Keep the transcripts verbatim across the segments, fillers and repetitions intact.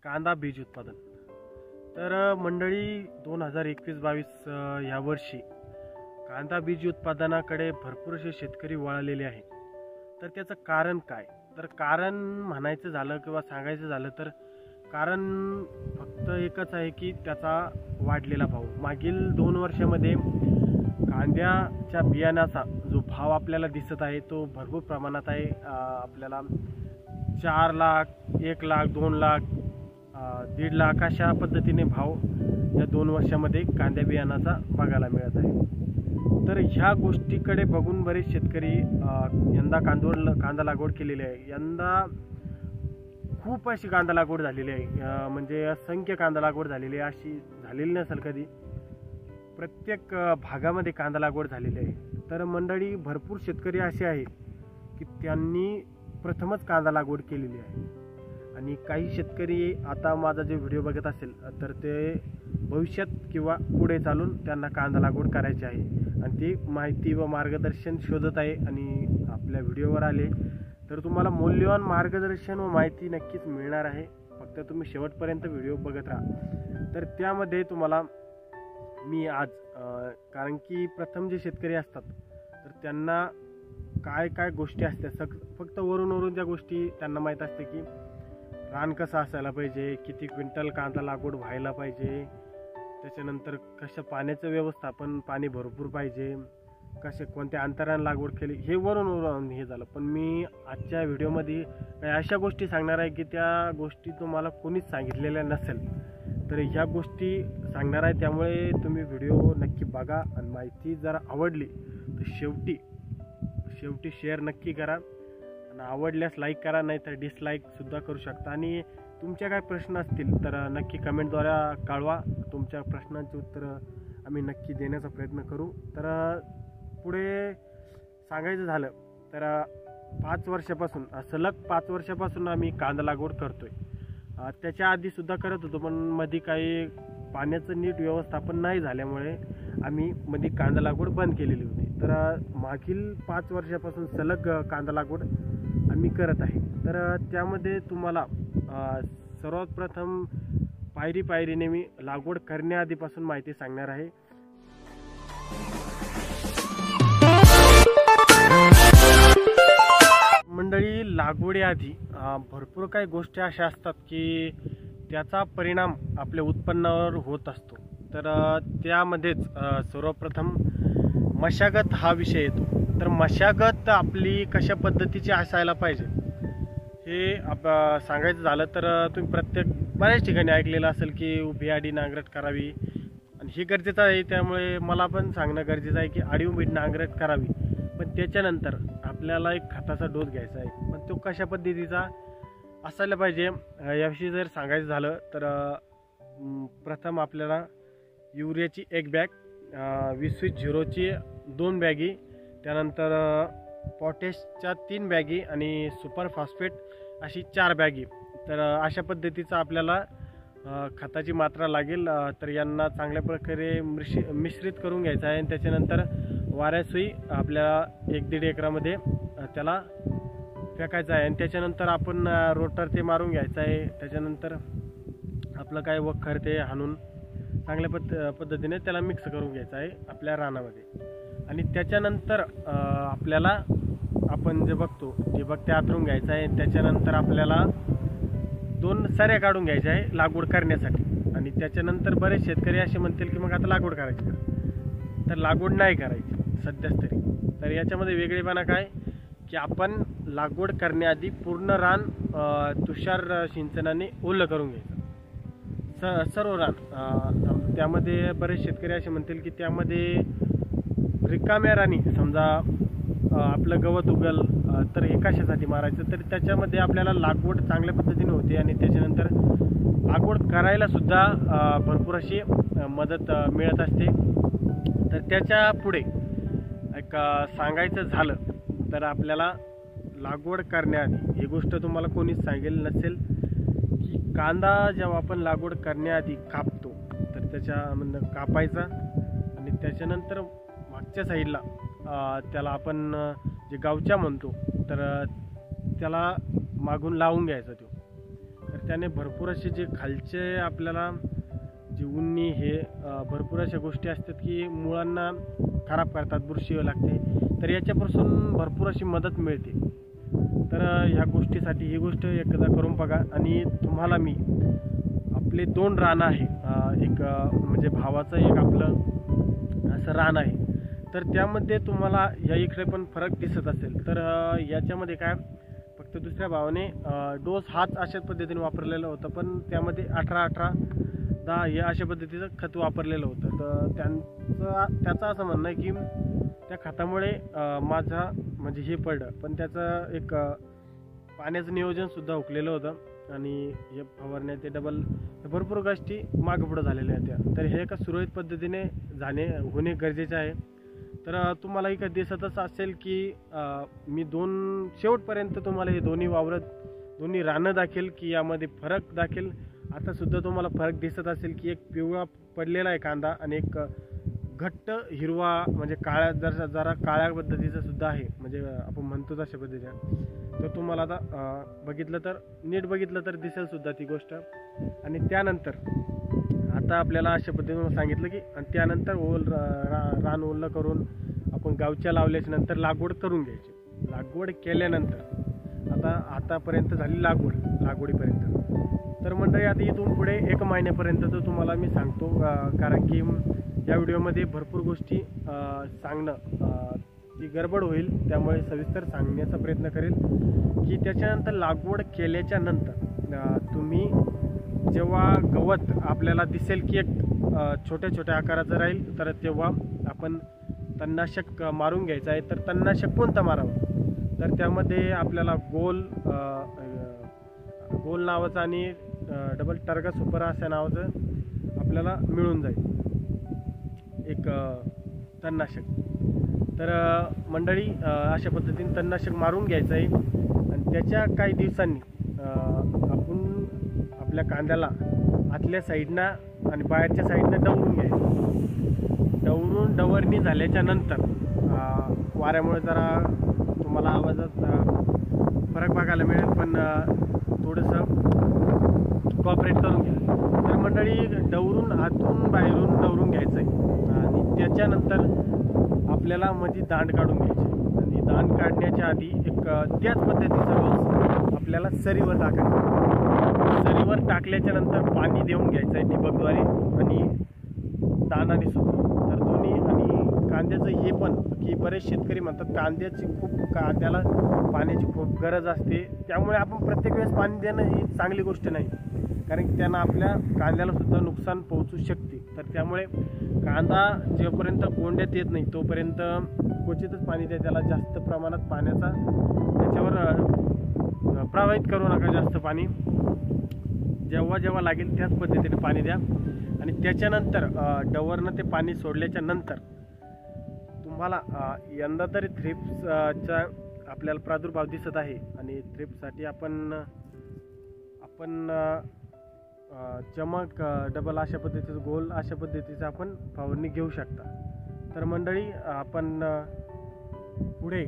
कांदा बीज उत्पादन. तर मंडळी दोन हजार एकवीस बावीस ह्या वर्षी कांदा बीज उत्पादनाकडे भरपूर असे शेतकरी वळालेले आहे. तर त्याचं कारण काय? तर कारण म्हणायचं झालं किंवा सांगायचं झालं तर कारण फक्त एकच आहे की त्याचा वाढलेला भाव. मागील दोन वर्षामध्ये कांद्याच्या बियाण्याचा जो भाव आपल्याला दिसत आहे तो भरपूर प्रमाणात आहे. आपल्याला चार लाख एक लाख दोन लाख दीड लाख अशा पद्धतीने भाव या दोन वर्षामध्ये कांद्या बियाणाचा बघायला मिळत आहे. तर ह्या गोष्टीकडे बघून बरेच शेतकरी यंदा कांदोड कांदा लागवड केलेली आहे. यंदा खूप अशी कांदा लागवड झालेली आहे, म्हणजे असंख्य कांदा लागवड झालेली आहे, अशी झालेली नसेल कधी. प्रत्येक भागामध्ये कांदा लागवड झालेली आहे. तर मंडळी भरपूर शेतकरी असे आहे की त्यांनी प्रथमच कांदा लागवड केलेली आहे आणि काही शेतकरी आता माझा जे व्हिडिओ बघत असेल तर ते भविष्यात किंवा पुढे चालून त्यांना कांदा लागवड करायची आहे आणि ती माहिती व मार्गदर्शन शोधत आहे आणि आपल्या व्हिडिओवर आले तर तुम्हाला मौल्यवान मार्गदर्शन व माहिती नक्कीच मिळणार आहे. फक्त तुम्ही शेवटपर्यंत व्हिडिओ बघत राहा. तर त्यामध्ये तुम्हाला मी आज कारण की प्रथम जे शेतकरी असतात तर त्यांना काय काय गोष्टी असतात, सग फक्त वरून वरून ज्या गोष्टी त्यांना माहीत असते की रान कसं असायला पाहिजे, किती क्विंटल कांदा लागवड व्हायला पाहिजे, त्याच्यानंतर कसं पाण्याचं व्यवस्थापन, पाणी भरपूर पाहिजे, कसे कोणत्या अंतराने लागवड केली, हे वरून वरून हे झालं. पण मी आजच्या व्हिडिओमध्ये काही अशा गोष्टी सांगणार आहे की त्या गोष्टी तुम्हाला कोणीच सांगितलेल्या नसेल. तर ह्या गोष्टी सांगणार आहे, त्यामुळे तुम्ही व्हिडिओ नक्की बघा आणि माहिती जर आवडली तर शेवटी शेवटी शेअर नक्की करा आणि आवडल्यास लाईक करा, नाही तर डिसलाईकसुद्धा करू शकता. आणि तुमच्या काय प्रश्न असतील तर नक्की कमेंटद्वारे कळवा. तुमच्या प्रश्नांची उत्तरं आम्ही नक्की देण्याचा प्रयत्न करू. तर पुढे सांगायचं झालं तर पाच वर्षापासून सलग पाच वर्षापासून आम्ही कांदा लागवड करतो आहे. त्याच्या आधीसुद्धा करत होतो, पण मध्ये काही पाण्याचं नीट व्यवस्थापन नाही झाल्यामुळे आम्ही मध्ये कांदा लागवड बंद केलेली होती. तर मागील पाच वर्षापासून सलग कांदा लागवड आम्ही करत आहे. तर त्यामध्ये तुम्हाला सर्वात प्रथम पायरी पायरीने मी लागवड करण्याआधीपासून माहिती सांगणार आहे. मंडळी, लागवडीआधी भरपूर काही गोष्टी अशा असतात की त्याचा परिणाम आपल्या उत्पन्नावर होत असतो. तर त्यामध्येच सर्वप्रथम मशागत हा विषय येतो. तर मशागत आपली कशा पद्धतीची असायला पाहिजे हे आप सांगायचं झालं तर तुम्ही प्रत्येक बऱ्याच ठिकाणी ऐकलेलं असेल की उभी आडी नांगरट करावी आणि हे गरजेचं आहे. त्यामुळे मला पण सांगणं गरजेचं आहे की आडी उभी नांगरट करावी, पण त्याच्यानंतर आपल्याला एक खताचा डोस घ्यायचा आहे. पण तो कशा पद्धतीचा असायला पाहिजे याविषयी जर सांगायचं झालं तर प्रथम आपल्याला युरियाची एक बॅग, वीस वीस झिरोची दोन बॅगी, त्यानंतर पोटॅशच्या तीन बॅगी आणि सुपर फॉस्फेट अशी चार बॅगी. तर अशा पद्धतीचा आपल्याला खताची मात्रा लागेल. तर यांना चांगल्या प्रकारे मिश्र मिश्रित करून घ्यायचं आहे आणि त्याच्यानंतर वाऱ्यासुई आपल्याला एक दीड एकरामध्ये त्याला फेकायचं आहे आणि त्याच्यानंतर आपण रोटर ते मारून घ्यायचं आहे. त्याच्यानंतर आपलं काय वखर ते हाणून चांगल्या पद्ध पद्धतीने त्याला मिक्स करून घ्यायचं आहे आपल्या रानामध्ये. आणि त्याच्यानंतर आपल्याला आपण जे बघतो ठिबक ते आतरून घ्यायचं आहे. त्याच्यानंतर आपल्याला दोन सऱ्या काढून घ्यायच्या आहे लागवड करण्यासाठी. आणि त्याच्यानंतर बरेच शेतकरी असे म्हणतील की मग आता लागवड करायची का? तर लागवड नाही करायची सध्याच तरी. तर याच्यामध्ये वेगळेपणा काय की आपण लागवड करण्याआधी पूर्ण रान तुषार सिंचनाने ओलं करून घ्यायचं, स सर्व रान. त्यामध्ये बरेच शेतकरी असे म्हणतील की त्यामध्ये रिकाम्या रानी समजा आपलं गवत उगल तर हे कशासाठी मारायचं, तर त्याच्यामध्ये आपल्याला लागवड चांगल्या पद्धतीने होते आणि त्याच्यानंतर लागवड करायलासुद्धा भरपूर अशी मदत मिळत असते. तर त्याच्या पुढे एक सांगायचं झालं तर आपल्याला लागवड करण्याआधी ही गोष्ट तुम्हाला कोणीच सांगेल नसेल की कांदा जेव्हा आपण लागवड करण्याआधी कापतो तर त्याच्यामधनं कापायचा आणि त्याच्यानंतर मागच्या साईडला त्याला आपण जे गावच्या म्हणतो तर त्याला मागून लावून घ्यायचा तो. तर त्याने भरपूर असे जे खालचे आपल्याला जे उन्नी हे भरपूर अशा गोष्टी असतात की मुळांना खराब करतात, बुरशी लागते, तर याच्यापासून भरपूर अशी मदत मिळते. तर ह्या गोष्टीसाठी ही गोष्ट एकदा करून बघा. आणि तुम्हाला मी आपले दोन रानं आहे, एक म्हणजे भावाचं एक आपलं असं रान आहे, तर त्यामध्ये तुम्हाला या इकडे पण फरक दिसत असेल. तर याच्यामध्ये काय फक्त दुसऱ्या भावाने डोस हाच अशाच पद्धतीने वापरलेलं होतं, पण त्यामध्ये अठरा अठरा दहा हे अशा पद्धतीचं खत वापरलेलं होतं. तर त्यांचं त्याचं असं म्हणणं आहे की त्या खतामुळे माझा म्हणजे हे पडलं, पण त्याचं एक पाण्याचं नियोजनसुद्धा हुकलेलं होतं आणि हे फवारण्या ते डबल भरपूर गोष्टी मागं पुढं झालेल्या आहेत त्या. तर हे एका सुरळीत पद्धतीने जाणे होणे गरजेचे आहे. तर तुम्हाला एक दिसतच असेल की मी दोन शेवटपर्यंत तुम्हाला हे दोन्ही वावरत दोन्ही रानं दाखेल की यामध्ये फरक दाखेल. आतासुद्धा तुम्हाला फरक दिसत असेल की एक पिवळा पडलेला आहे कांदा आणि एक घट्ट हिरवा म्हणजे काळ्या जरा जरा काळ्या पद्धतीचा सुद्धा आहे, म्हणजे आपण म्हणतो तशा पद्धतीच्या. तर तुम्हाला आता बघितलं तर नीट बघितलं तर दिसेल सुद्धा ती गोष्ट. आणि त्यानंतर आता आपल्याला अशा पद्धतीने सांगितलं की आणि त्यानंतर ओल रा रान ओलं करून आपण गावच्या लावल्याच्या नंतर लागवड करून घ्यायची. लागवड केल्यानंतर आता आतापर्यंत झाली लागवड लागवडीपर्यंत. तर मंडळी आता इथून पुढे एक महिन्यापर्यंतचं तुम्हाला मी सांगतो, कारण की या व्हिडिओमध्ये भरपूर गोष्टी सांगणं ती गडबड होईल, त्यामुळे सविस्तर सांगण्याचा प्रयत्न करेल की त्याच्यानंतर लागवड केल्याच्या नंतर तुम्ही जेव्हा गवत आपल्याला दिसेल की एक छोट्या छोट्या आकाराचं राहील, तर तेव्हा आपण तणनाशक मारून घ्यायचं आहे. तर तणनाशक कोणतं मारावं, तर त्यामध्ये आपल्याला गोल गोल नावाचं आणि डबल टर्गा सुपर अशा नावाचं आपल्याला मिळून जाईल एक तणनाशक. तर मंडळी अशा पद्धतीने तणनाशक मारून घ्यायचं आहे. आणि त्याच्या काही दिवसांनी आपण आपल्या कांद्याला आतल्या साईडनं आणि बाहेरच्या साईडनं डवरून घ्यायचं. डवरून डवरणी झाल्याच्या नंतर वाऱ्यामुळे जरा तुम्हाला आवाजात फरक बघायला मिळेल, पण थोडंसं कॉपरेट करून घ्या. तर मंडळी डवरून आतून बाहेरून डवरून घ्यायचं आहे आणि त्याच्यानंतर आपल्याला मध्ये दांड काढून घ्यायची. आणि दांड काढण्याच्या आधी एक त्याच पद्धतीचा डोस आपल्याला सरीवर टाकायचा. सरीवर टाकल्याच्या नंतर पाणी देऊन घ्यायचं आहे ठिबकद्वारे आणि दाणाने सुद्धा. तर दोन्ही आणि कांद्याचं हे पण की बरेच शेतकरी म्हणतात कांद्याची खूप कांद्याला पाण्याची खूप गरज असते, त्यामुळे आपण प्रत्येक वेळेस पाणी देणं ही चांगली गोष्ट नाही, कारण की त्यांना आपल्या कांद्याला सुद्धा नुकसान पोहोचू शकते. तर त्यामुळे कांदा जोपर्यंत कोंड्यात येत नाही तोपर्यंत क्वचितच पाणी द्या. त्याला जास्त प्रमाणात पाण्याचा त्याच्यावर प्रवाहित करू नका जास्त पाणी. जेव्हा जेव्हा लागेल त्याच पद्धतीने पाणी द्या. आणि त्याच्यानंतर डवरनं ते पाणी सोडल्याच्या नंतर तुम्हाला यंदा तरी थ्रिप्सचा आपल्याला प्रादुर्भाव दिसत आहे आणि थ्रिप्ससाठी आपण आपण चमक डबल अशा पद्धतीचं गोल अशा पद्धतीचं आपण फवारणी घेऊ शकता. तर मंडळी आपण पुढे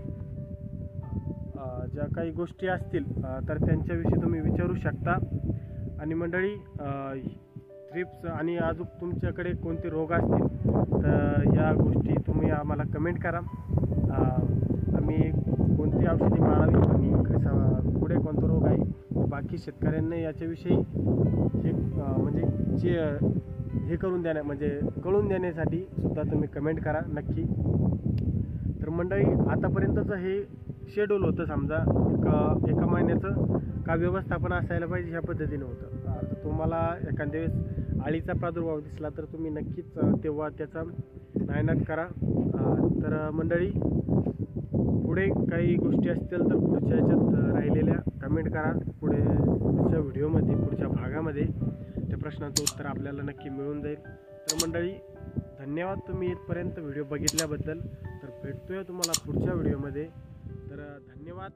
ज्या काही गोष्टी असतील तर त्यांच्याविषयी तुम्ही विचारू शकता. आणि मंडळी थ्रिप्स आणि अजून तुमच्याकडे कोणते रोग असतील तर या गोष्टी तुम्ही आम्हाला कमेंट करा. आम्ही कोणती औषधी मारावी आणि कसं पुढे कोणता रोग आहे बाकी शेतकऱ्यांना याच्याविषयी हे म्हणजे जे हे करून देण्या म्हणजे कळून देण्यासाठी सुद्धा तुम्ही कमेंट करा नक्की. तर मंडळी आतापर्यंतचं हे शेड्यूल होतं, समजा एक एका महिन्याचं का व्यवस्थापन असायला पाहिजे ह्या पद्धतीने होतं. आता तुम्हाला एखाद्या वेळेस अळीचा प्रादुर्भाव दिसला तर तुम्ही नक्कीच तेव्हा त्याचा नायनाट करा. तर मंडळी पुढे काही गोष्टी असतील तर पुढच्या ह्याच्यात राहिलेल्या कमेंट करा. पुढे पुढच्या व्हिडिओमध्ये पुढच्या भागामध्ये त्या प्रश्नाचं उत्तर आपल्याला नक्की मिळून जाईल. तर मंडळी धन्यवाद तुम्ही इथपर्यंत व्हिडिओ बघितल्याबद्दल. तर भेटतोय तुम्हाला पुढच्या व्हिडिओमध्ये. तर धन्यवाद.